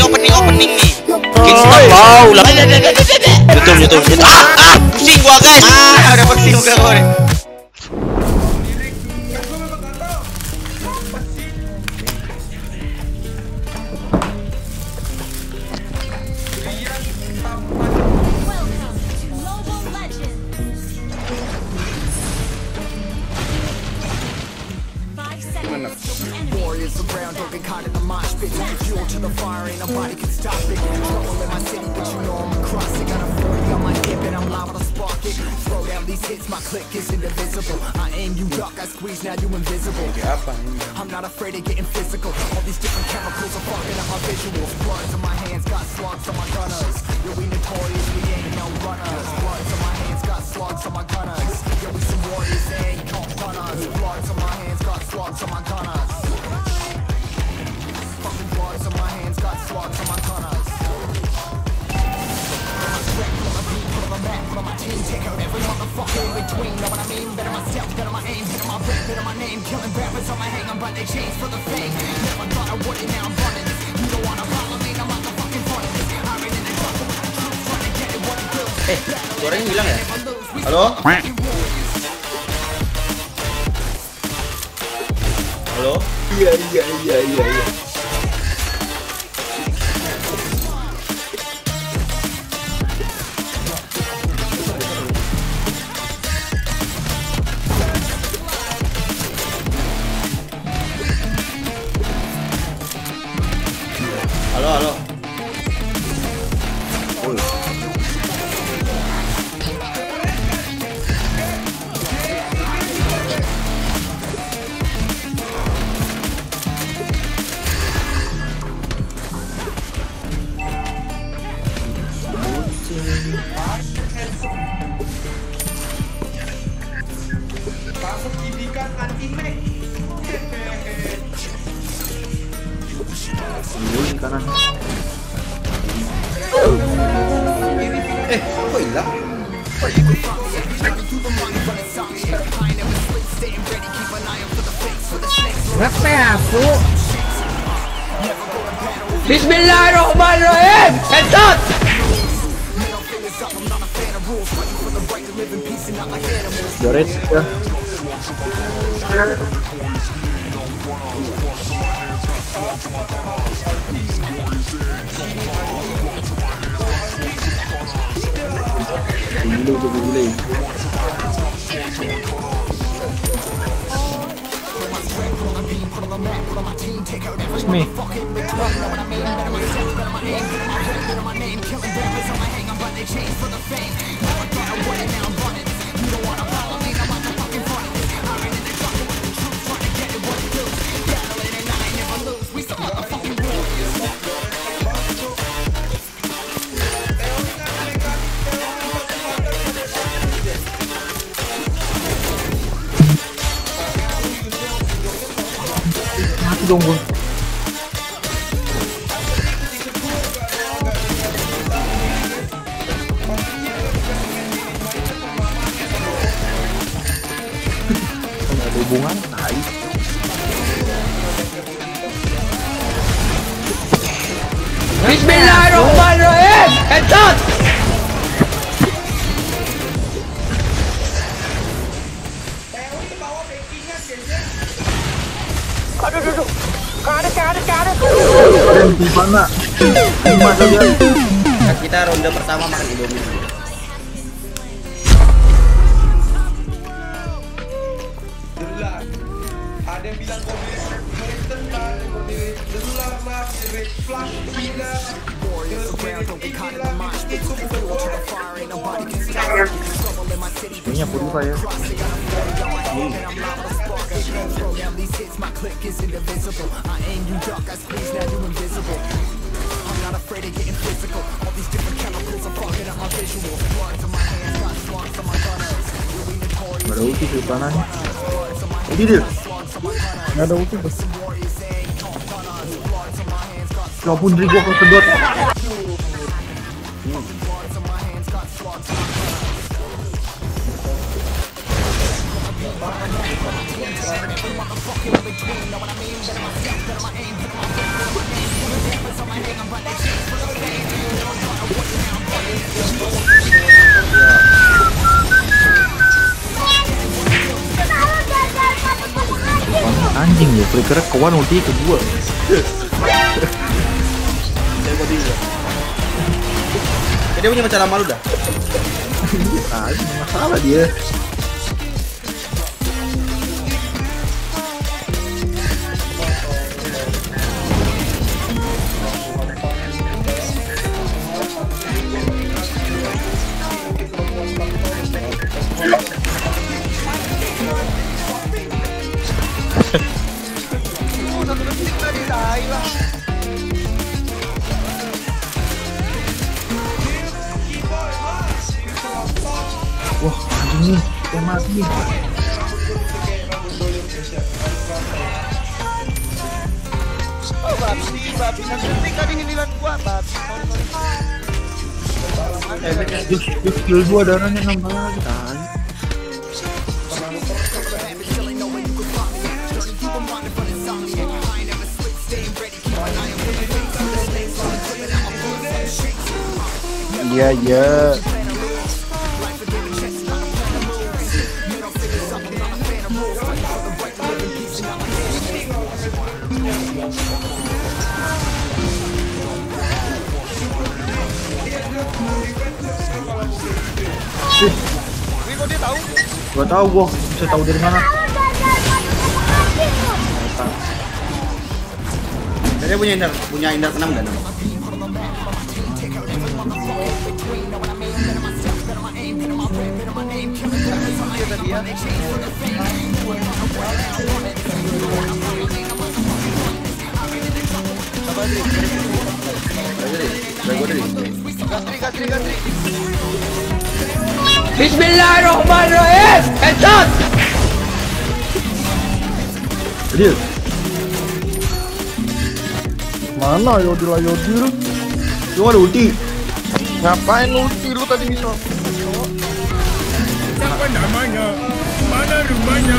opening nih. Kingston wow lah. YouTube. Pusing gua guys. Udah pusing gua kemarin. Warriors around, don't get caught in the mosh pit. Fuel to the fire, ain't nobody can stop it. Trouble in my city, but you know I'm across it. Got a 40 on my hip and I'm liable to spark it. Throw down these hits, my click is indivisible. I aim, you duck, I squeeze, now you invisible. I'm not afraid of getting physical. All these different chemicals are fucking up my visuals. Bloods on my hands, got slugs on my gunners. Yo, we notorious, we ain't no runners. Bloods on my hands, got slugs on my gunners. Yo, we some warriors, they ain't called runners. Bloods on my hands, got slugs on my gunners. Fucking bloods on my hands, got slugs on my gunners. Put on the map, put on my team, take out every motherfucker in between. Know what I mean? Better myself, better my aim, better my rep, better my name. Killing rappers on my hang, I'm by they chains for the fame. Never thought I would it, now I'm running this. You don't wanna follow me, I'm out the fucking front of this. I ran in the jungle with the troops, trying to get it what it feels. Suaranya hilang ya? Halo? Halo? Iya. Halo. Masuk gidikan anjing nek. Kanan. Kok hilang? Ngepeasu. Bismillahirrahmanirrahim. Headshot. Joret ya. Gile. It's me. Mati dong gue. Nggak ada hubungan, tai. Bismillahirrahmanirrahim. Headshot. Aduh. Kadet. Di mana? Di mana dia? Nah, kita ronde pertama makan Indomie. Ada yang bilang komunis, mereka tenang, delulah maaf, flash, gila. Punya purba ya. Ada ulti di kanan. Ini dia. Nggak ada ulti bos. Walaupun Drigo kesedot. Anjing ya, flickernya kawan ulti ke gua. Dia punya masalah malu dah. Nah, ini masalah dia. Wah, anjing nih, dia mati. Oh, babi nanti kali giliran gua, babi. Just kill 2 darahnya nambah lagi kan. Iya, iya. Kok dia tahu? Gua tahu, gua bisa tahu dari mana. Dia punya indar keenam dan. Gantri. Bismillahirrahmanirrahim. Headshot. Adil. Mana Yodil? Lu ada ulti. Ngapain ulti lu tadi bisa? Siapa namanya? Mana rumahnya?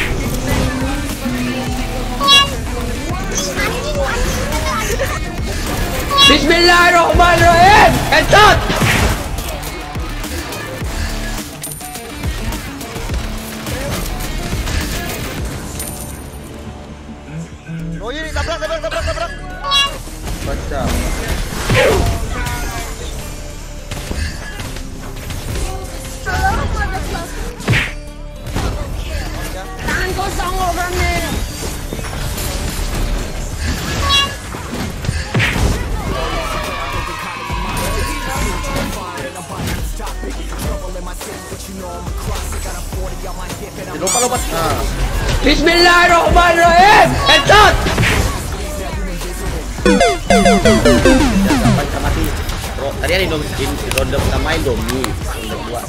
Bismillahirrahmanirrahim. Headshot. Oh ini tabrak. Baca. Tangan kosong orangnya. Lompat. Nah. Bismillahirrahmanirrahim. Headshot. Sampai mati. Tadi ada ronde pertama Indomie, ronde kedua.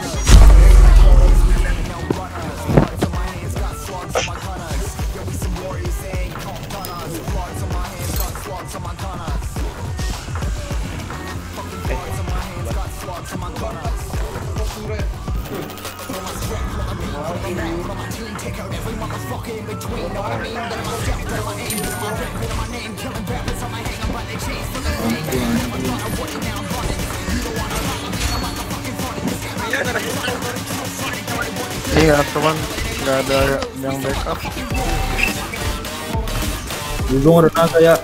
Iya, cuman nggak ada yang backup. Dulu ada naga ya.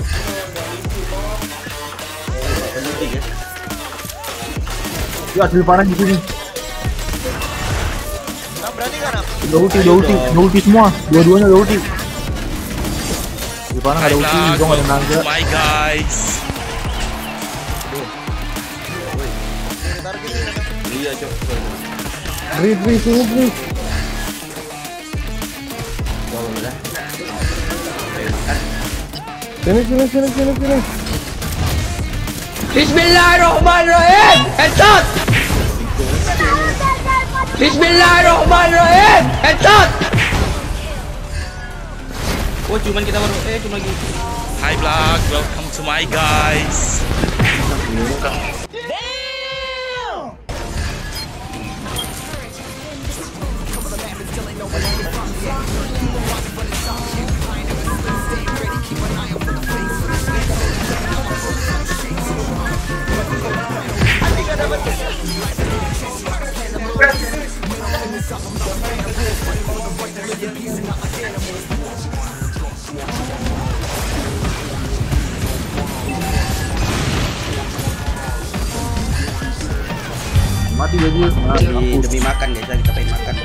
Ya, di parah di sini. Berani kan? Udah ulti semua. Dua-duanya udah ulti. Di parah ada ulti, dong ada naga. My guys. Iya, Cok. Bri, sini. Sini. Bismillahirrahmanirrahim. Headshot. Bismillahirrahmanirrahim. Headshot. Oh, cuma lagi. Hi vlog, welcome to my guys. Mati jadi. Demi makan guys, kita pengen makan.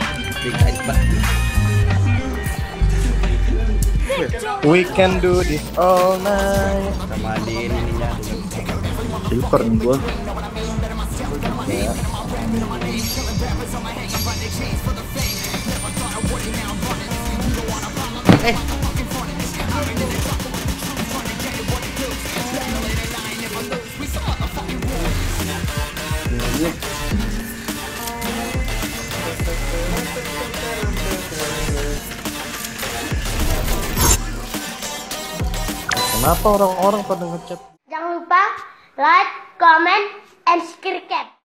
We can do this all night. Sama di ininya. Silver nih gua. Ya. Kenapa orang-orang pada ngechat? Jangan lupa like, comment, and subscribe.